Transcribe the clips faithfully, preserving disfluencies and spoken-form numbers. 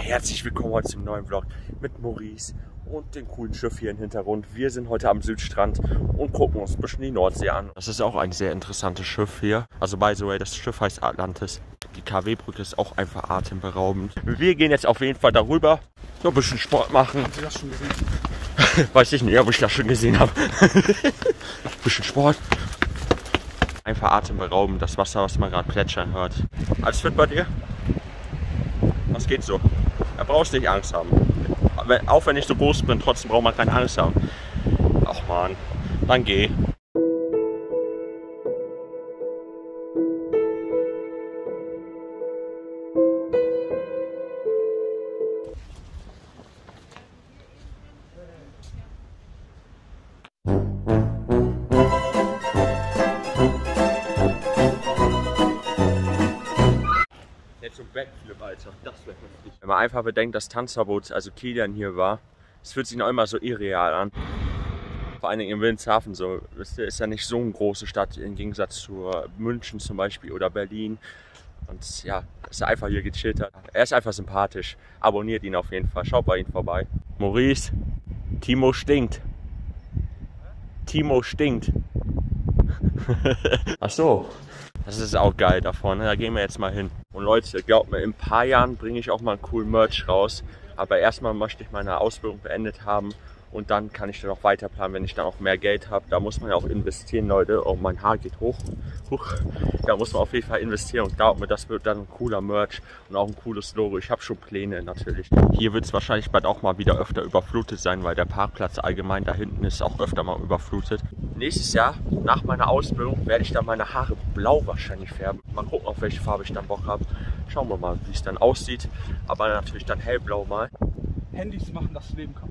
Herzlich willkommen heute zum neuen Vlog mit Maurice und dem coolen Schiff hier im Hintergrund. Wir sind heute am Südstrand und gucken uns ein bisschen die Nordsee an. Das ist auch ein sehr interessantes Schiff hier. Also by the way, das Schiff heißt Atlantis. Die K W-Brücke ist auch einfach atemberaubend. Wir gehen jetzt auf jeden Fall darüber, so ein bisschen Sport machen. Haben Sie das schon gesehen? Weiß ich nicht, ob ich das schon gesehen habe. Ein bisschen Sport. Einfach atemberaubend, das Wasser, was man gerade plätschern hört. Alles fit bei dir? Was geht so? Da brauchst du nicht Angst haben. Auch wenn ich so groß bin, trotzdem braucht man keine Angst haben. Ach man, dann geh. Jetzt so ein Backflip, Alter. Das wäre heftig. Wenn man einfach bedenkt, dass Tanzverbot, also Kilian hier war, es fühlt sich noch immer so irreal an. Vor allen Dingen in Wilhelmshaven so. Wisst ihr, ist ja nicht so eine große Stadt im Gegensatz zu München zum Beispiel oder Berlin. Und ja, dass er einfach hier gechillt hat. Er ist einfach sympathisch. Abonniert ihn auf jeden Fall. Schaut bei ihm vorbei. Maurice, Timo stinkt. Timo stinkt. Ach so. Das ist auch geil da vorne, da gehen wir jetzt mal hin. Und Leute, glaubt mir, in ein paar Jahren bringe ich auch mal einen coolen Merch raus. Aber erstmal möchte ich meine Ausbildung beendet haben und dann kann ich dann auch weiter planen, wenn ich dann auch mehr Geld habe. Da muss man ja auch investieren, Leute. Oh, mein Haar geht hoch. Huch. Da muss man auf jeden Fall investieren und glaubt mir, das wird dann ein cooler Merch und auch ein cooles Logo. Ich habe schon Pläne natürlich. Hier wird es wahrscheinlich bald auch mal wieder öfter überflutet sein, weil der Parkplatz allgemein da hinten ist auch öfter mal überflutet. Nächstes Jahr, nach meiner Ausbildung, werde ich dann meine Haare blau wahrscheinlich färben. Mal gucken, auf welche Farbe ich dann Bock habe. Schauen wir mal, wie es dann aussieht. Aber natürlich dann hellblau mal. Handys machen das Leben kaputt.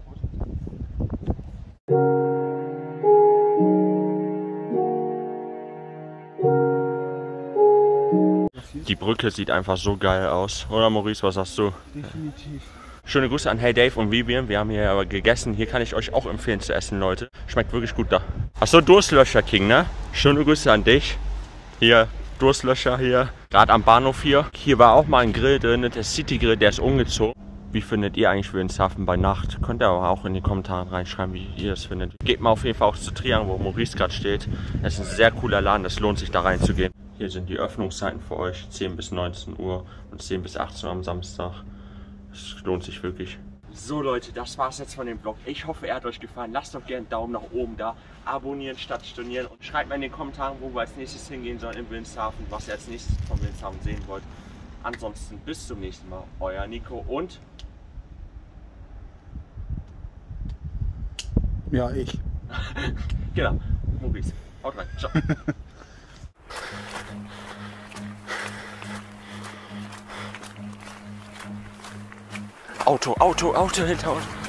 Die Brücke sieht einfach so geil aus. Oder Maurice, was sagst du? Definitiv. Schöne Grüße an Hey Dave und Vivian. Wir haben hier aber gegessen. Hier kann ich euch auch empfehlen zu essen, Leute. Schmeckt wirklich gut da. Achso, Durstlöscher King, ne? Schöne Grüße an dich. Hier, Durstlöscher hier. Gerade am Bahnhof hier. Hier war auch mal ein Grill drin, der City Grill, der ist umgezogen. Wie findet ihr eigentlich Wilhelmshaven bei Nacht? Könnt ihr aber auch in die Kommentare reinschreiben, wie ihr das findet. Geht mal auf jeden Fall auch zu Triangle, wo Maurice gerade steht. Das ist ein sehr cooler Laden, das lohnt sich da reinzugehen. Hier sind die Öffnungszeiten für euch, zehn bis neunzehn Uhr und zehn bis achtzehn Uhr am Samstag. Das lohnt sich wirklich. So Leute, das war's jetzt von dem Vlog. Ich hoffe, er hat euch gefallen. Lasst doch gerne einen Daumen nach oben da. Abonnieren statt stornieren. Und schreibt mir in den Kommentaren, wo wir als nächstes hingehen sollen in Wilhelmshaven, was ihr als nächstes von Wilhelmshaven sehen wollt. Ansonsten bis zum nächsten Mal. Euer Nico und... Ja, ich. Genau, Maurice. Haut rein. Ciao. Auto, Auto, Auto hinter uns.